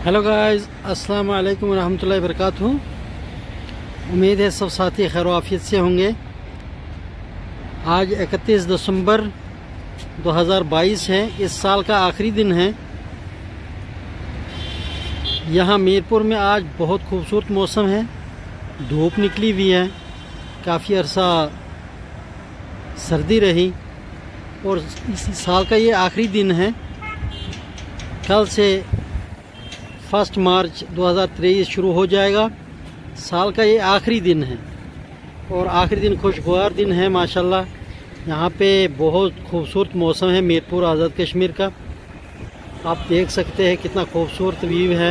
Hello guys, अस्सलाम वालेकुम रहमतुल्लाहि वबरकातुहू। उम्मीद है सब साथी खैर आफियत से होंगे। आज 31 दिसंबर 2022 है। इस साल का आखिरी दिन है। यहाँ मीरपुर में आज बहुत खूबसूरत मौसम है। धूप निकली हुई है, काफ़ी अरसा सर्दी रही और इस साल का ये आखिरी दिन है। कल से 1 मार्च 2023 शुरू हो जाएगा। साल का ये आखिरी दिन है और आखिरी दिन खुशगवार दिन है माशाल्लाह। यहाँ पे बहुत खूबसूरत मौसम है मीरपुर आज़ाद कश्मीर का। आप देख सकते हैं कितना खूबसूरत व्यू है।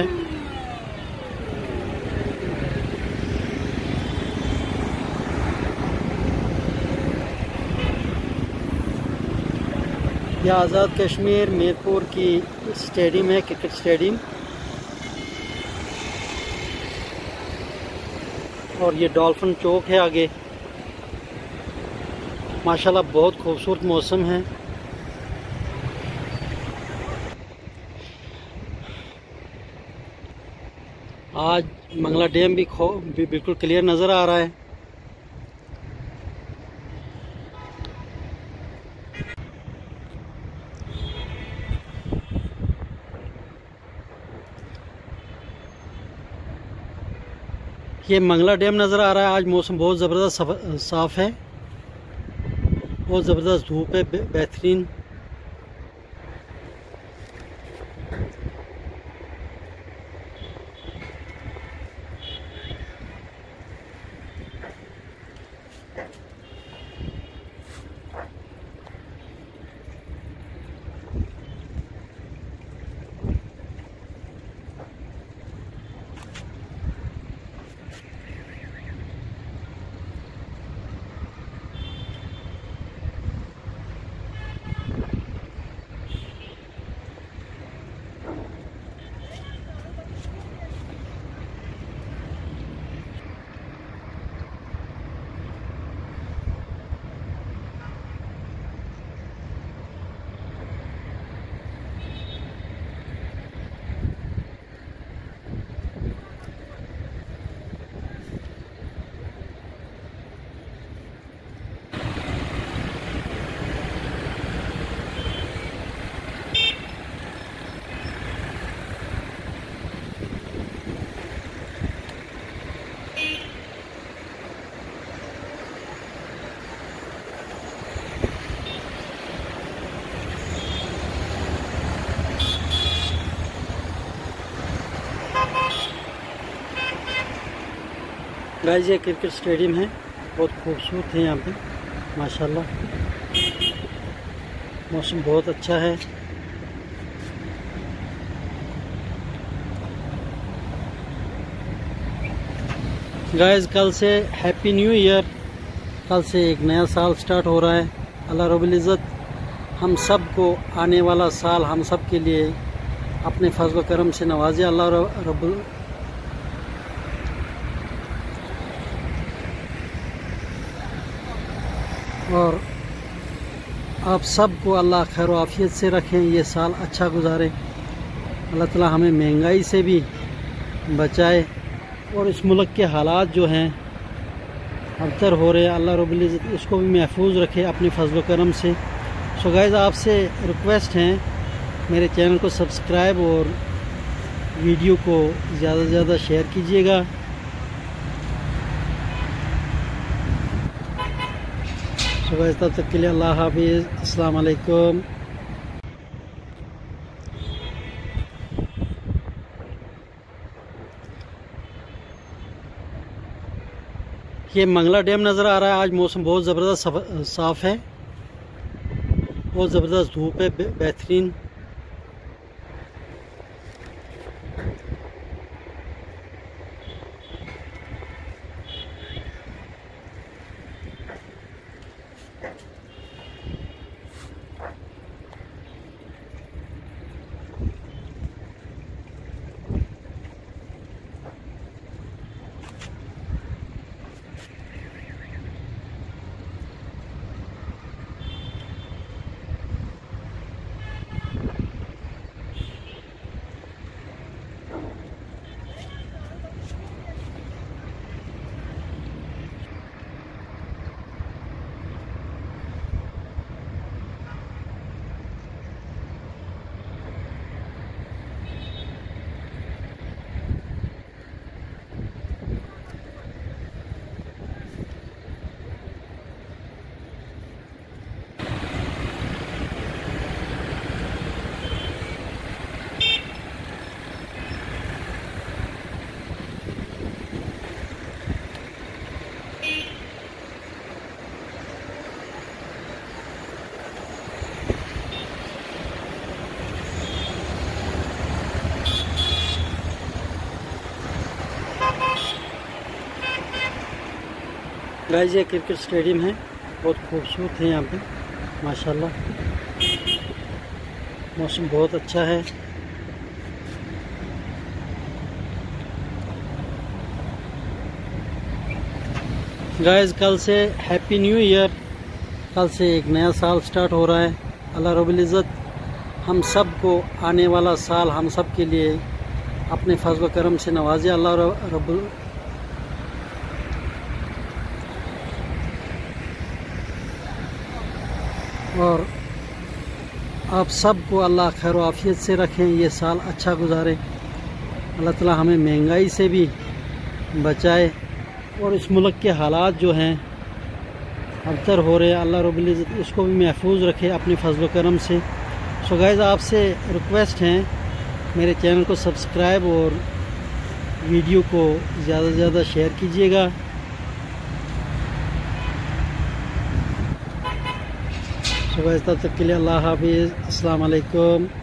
यह आज़ाद कश्मीर मीरपुर की स्टेडियम है, क्रिकेट स्टेडियम। और ये डॉल्फिन चौक है आगे। माशाल्लाह बहुत खूबसूरत मौसम है। आज मंगला डैम भी बिल्कुल क्लियर नज़र आ रहा है। ये मंगला डैम नज़र आ रहा है। आज मौसम बहुत ज़बरदस्त साफ़ है, बहुत ज़बरदस्त धूप है, बेहतरीन। गाइस, ये क्रिकेट स्टेडियम है, बहुत खूबसूरत है। यहाँ पे माशाल्लाह मौसम बहुत अच्छा है। गाइस, कल से हैप्पी न्यू ईयर। कल से एक नया साल स्टार्ट हो रहा है। अल्लाह रब्बुल इज़्ज़त हम सब को आने वाला साल हम सब के लिए अपने फजल करम से नवाजे। अल्लाह रब्बुल और आप सबको अल्लाह खैर आफियत से रखें, ये साल अच्छा गुजारे। अल्लाह ताला हमें महंगाई से भी बचाए और इस मुल्क के हालात जो हैं अबतर हो रहे हैं, अल्लाह रब्बुल इज़्ज़त उसको भी महफूज रखे अपने फजल करम से। सो गाइस, आपसे रिक्वेस्ट है मेरे चैनल को सब्सक्राइब और वीडियो को ज़्यादा से ज़्यादा शेयर कीजिएगा। तो गाइस, तब तक के लिए अल्लाह हाफिज़, अस्सलाम वालेकुम। ये मंगला डैम नज़र आ रहा है। आज मौसम बहुत ज़बरदस्त साफ़ है, बहुत ज़बरदस्त धूप है, बेहतरीन। गाइस ये क्रिकेट स्टेडियम है, बहुत खूबसूरत है यहाँ पे माशाल्लाह। मौसम बहुत अच्छा है। गाइस कल से हैप्पी न्यू ईयर। कल से एक नया साल स्टार्ट हो रहा है। अल्लाह रब्बुल इज़्ज़त हम सब को आने वाला साल हम सब के लिए अपने फज़ल व करम से नवाजे। अल्लाह रब्बुल और आप सब को अल्लाह खैर आफियत से रखें, ये साल अच्छा गुजारे। अल्लाह ताला हमें महंगाई से भी बचाए और इस मुल्क के हालात जो हैं अबतर हो रहे हैं, अल्लाह रब्बुल इज़्ज़त इसको भी महफूज रखे अपने फज़ल व करम से। सो गाइस आपसे रिक्वेस्ट है मेरे चैनल को सब्सक्राइब और वीडियो को ज़्यादा से ज़्यादा शेयर कीजिएगा। सो गाइस तब तक के लिए अल्लाह हाफिज़, अस्सलाम वालेकुम।